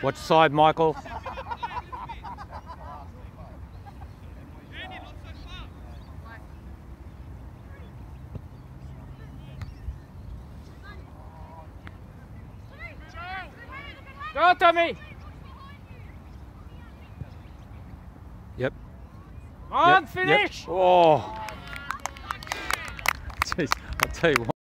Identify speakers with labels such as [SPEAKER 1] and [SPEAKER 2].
[SPEAKER 1] Watch side, Michael.
[SPEAKER 2] Go, Tommy!
[SPEAKER 1] Yep.
[SPEAKER 2] Come on,
[SPEAKER 1] Yep.
[SPEAKER 2] finish!
[SPEAKER 1] Yep. Oh. Jeez, I'll tell you what.